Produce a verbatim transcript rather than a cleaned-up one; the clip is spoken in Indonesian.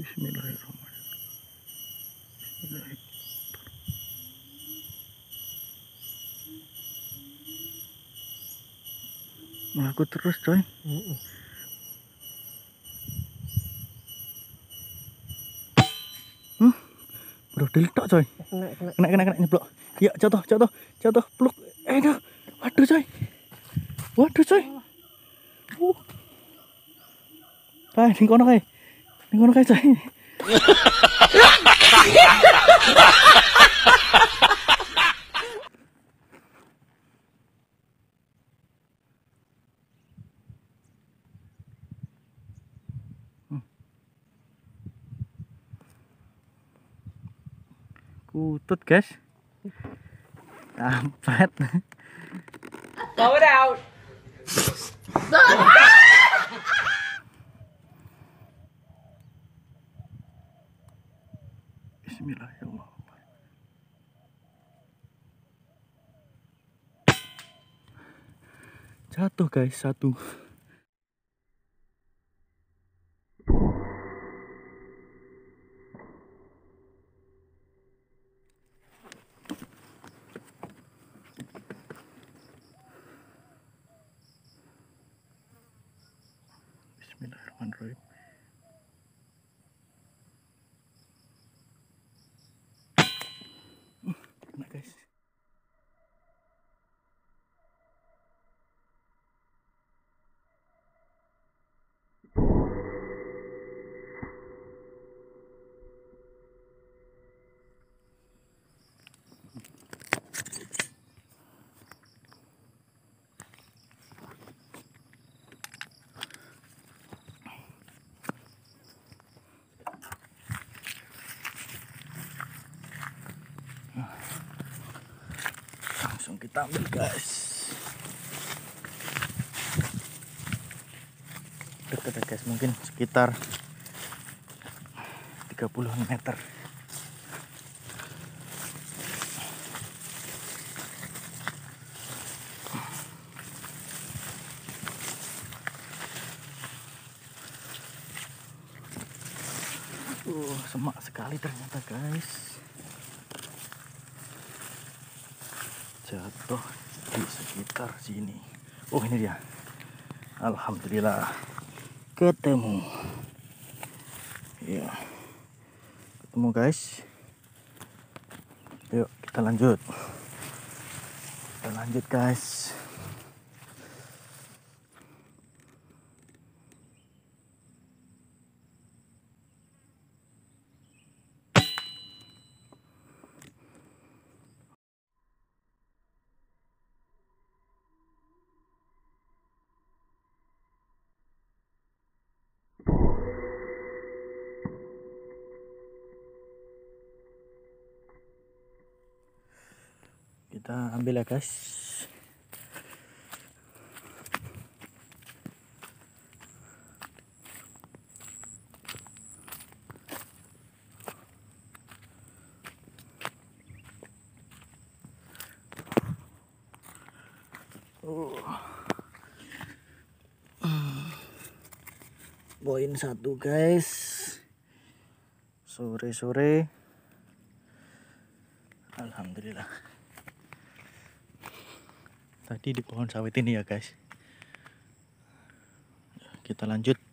Bismillahirrahmanirrahim. Bismillahirrahmanirrahim. Melaku terus coy. Mm -mm. Hmm, bro diletak coy. Kena, kena, Kena kena kena nyeblok. Ya jatuh jatuh jatuh pluk. Eh dah. Waduh coy. Waduh coy. Uh. Kai, ning kono kai. Ning kono kai coy. Kutut guys. Kampret. Throw it out. Bismillahirrahmanirrahim. Jatuh guys satu. Bismillahirrahmanirrahim. Kena guys. Langsung kita ambil guys. Dekat ya guys, mungkin sekitar tiga puluh meter. Uh, semak sekali ternyata guys. Jatuh di sekitar sini. Oh ini dia. Alhamdulillah ketemu. Ya, ketemu guys. Yuk kita lanjut. Kita lanjut guys. Kita ambil ya guys. Oh. Poin satu guys. Sore-sore. Alhamdulillah. Tadi di pohon sawit ini ya guys. Kita lanjut.